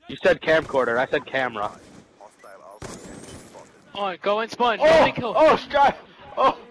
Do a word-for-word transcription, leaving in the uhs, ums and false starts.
You said camcorder, I said camera. On, go and spawn. Oh! Nobody kill. Oh, Sky! Oh!